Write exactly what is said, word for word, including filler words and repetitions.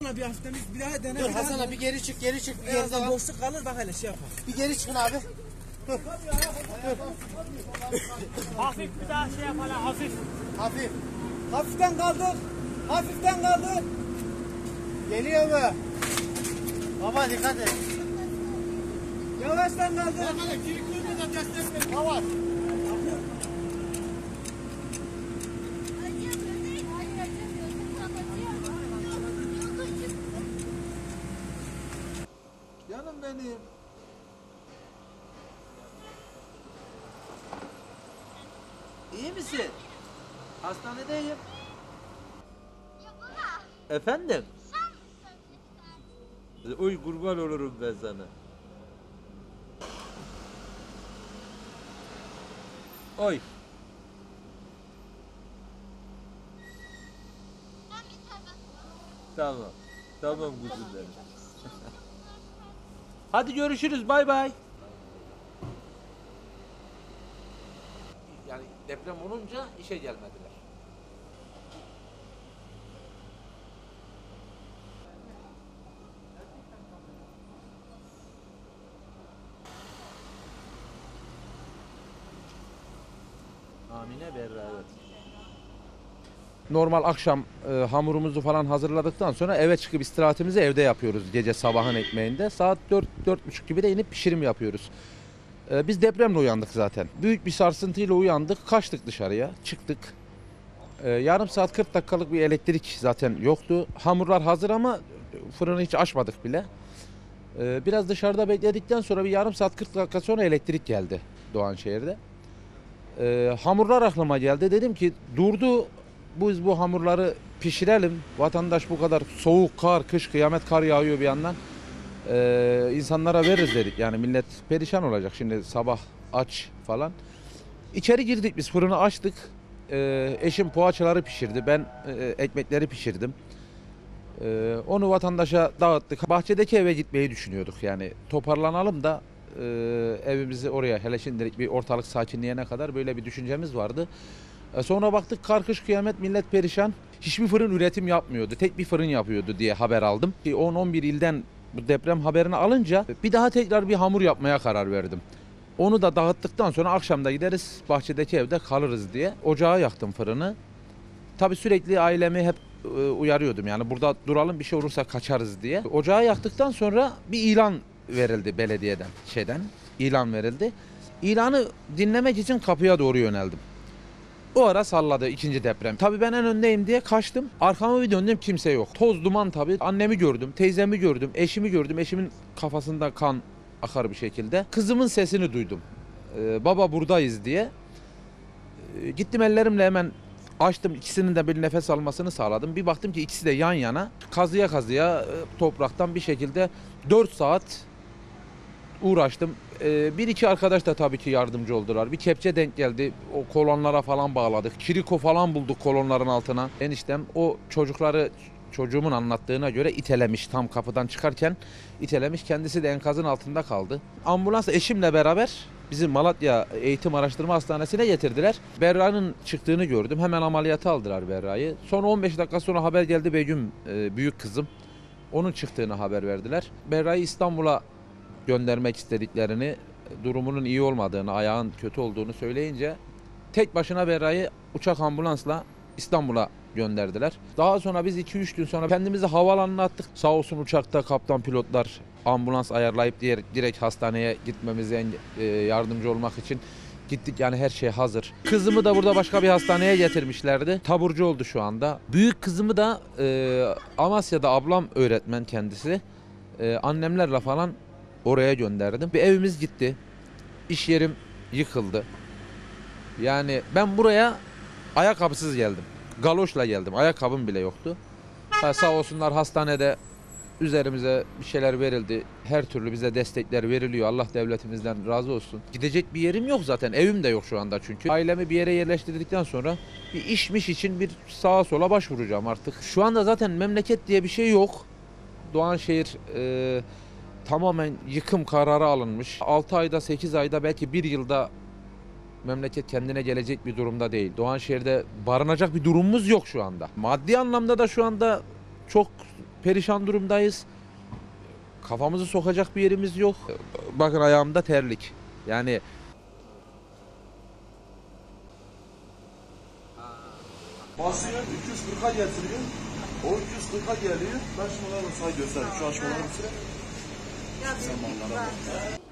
Bir hafiften bir daha dene. Dur Hasan abi bir geri çık geri çık. Bir Birazdan boşluk kalır bak hele şey yapar. Bir geri çıkın abi. Dur. Hafif bir daha şey yap hala hafif. Hafif. Hafiften kaldır. Hafiften kaldır. Geliyor mu? Baba dikkat et. Yavaştan kaldır. Hemen kirikliğine de destek ver. Hava. Canım benim. İyi misin? Hastanedeyim. Efendim? Oy kurban olurum ben sana. Oy. Tamam. Tamam kuzum benim. Hadi görüşürüz. Bay bay. Yani deprem olunca işe gelmediler. Amine Berra, evet. Normal akşam e, hamurumuzu falan hazırladıktan sonra eve çıkıp istirahatimizi evde yapıyoruz gece sabahın ekmeğinde. Saat dört dört buçuk gibi de inip pişirim yapıyoruz. E, biz depremle uyandık zaten. Büyük bir sarsıntıyla uyandık, kaçtık dışarıya, çıktık. E, yarım saat kırk dakikalık bir elektrik zaten yoktu. Hamurlar hazır ama fırını hiç açmadık bile. E, biraz dışarıda bekledikten sonra bir yarım saat kırk dakika sonra elektrik geldi Doğanşehir'de. E, hamurlar aklıma geldi. Dedim ki durdu. Biz bu hamurları pişirelim. Vatandaş bu kadar soğuk, kar, kış, kıyamet kar yağıyor bir yandan. Ee, insanlara veririz dedik. Yani millet perişan olacak şimdi sabah aç falan. İçeri girdik biz, fırını açtık. Ee, eşim poğaçaları pişirdi. Ben e, ekmekleri pişirdim. Ee, onu vatandaşa dağıttık. Bahçedeki eve gitmeyi düşünüyorduk. Yani toparlanalım da e, evimizi oraya, hele şimdilik bir ortalık sakinleyene kadar böyle bir düşüncemiz vardı. Sonra baktık kar kış kıyamet, millet perişan. Hiçbir fırın üretim yapmıyordu. Tek bir fırın yapıyordu diye haber aldım. on on bir ilden bu deprem haberini alınca bir daha tekrar bir hamur yapmaya karar verdim. Onu da dağıttıktan sonra akşam da gideriz bahçedeki evde kalırız diye. Ocağa yaktım fırını. Tabii sürekli ailemi hep uyarıyordum. Yani burada duralım, bir şey olursa kaçarız diye. Ocağı yaktıktan sonra bir ilan verildi belediyeden, şeyden. İlan verildi. İlanı dinlemek için kapıya doğru yöneldim. O ara salladı ikinci deprem. Tabii ben en öndeyim diye kaçtım. Arkama bir döndüm, kimse yok. Toz duman tabii. Annemi gördüm, teyzemi gördüm, eşimi gördüm. Eşimin kafasında kan akar bir şekilde. Kızımın sesini duydum. Ee, baba buradayız diye. Ee, gittim ellerimle hemen açtım. İkisinin de bir nefes almasını sağladım. Bir baktım ki ikisi de yan yana. Kazıya kazıya topraktan bir şekilde dört saat uğraştım. Ee, bir iki arkadaş da tabii ki yardımcı oldular. Bir kepçe denk geldi. O kolonlara falan bağladık. Kiriko falan bulduk kolonların altına. Eniştem o çocukları, çocuğumun anlattığına göre itelemiş. Tam kapıdan çıkarken itelemiş. Kendisi de enkazın altında kaldı. Ambulans eşimle beraber bizim Malatya Eğitim Araştırma Hastanesi'ne getirdiler. Berra'nın çıktığını gördüm. Hemen ameliyata aldılar Berra'yı. Sonra on beş dakika sonra haber geldi, Begüm e, büyük kızım. Onun çıktığını haber verdiler. Berra'yı İstanbul'a göndermek istediklerini, durumunun iyi olmadığını, ayağın kötü olduğunu söyleyince tek başına Berra'yı uçak ambulansla İstanbul'a gönderdiler. Daha sonra biz iki üç gün sonra kendimizi havaalanına attık. Sağ olsun uçakta kaptan pilotlar ambulans ayarlayıp diğer direkt hastaneye gitmemize yardımcı olmak için gittik. Yani her şey hazır. Kızımı da burada başka bir hastaneye getirmişlerdi. Taburcu oldu şu anda. Büyük kızımı da e, Amasya'da, ablam öğretmen kendisi. E, annemlerle falan oraya gönderdim. Bir evimiz gitti. İş yerim yıkıldı. Yani ben buraya ayakkabısız geldim. Galoşla geldim. Ayakkabım bile yoktu. Ha, sağ olsunlar hastanede üzerimize bir şeyler verildi. Her türlü bize destekler veriliyor. Allah devletimizden razı olsun. Gidecek bir yerim yok zaten. Evim de yok şu anda çünkü. Ailemi bir yere yerleştirdikten sonra bir işmiş için bir sağa sola başvuracağım artık. Şu anda zaten memleket diye bir şey yok. Doğanşehir e, tamamen yıkım kararı alınmış. altı ayda, sekiz ayda, belki bir yılda memleket kendine gelecek bir durumda değil. Doğanşehir'de barınacak bir durumumuz yok şu anda. Maddi anlamda da şu anda çok perişan durumdayız. Kafamızı sokacak bir yerimiz yok. Bakın ayağımda terlik. Yani Basıyor iki yüz kırka getiriyor. O iki yüz kırka geliyor. Ben şimdi onlara say göstereyim. Şu aşamaları bitirelim. Sen bana bak.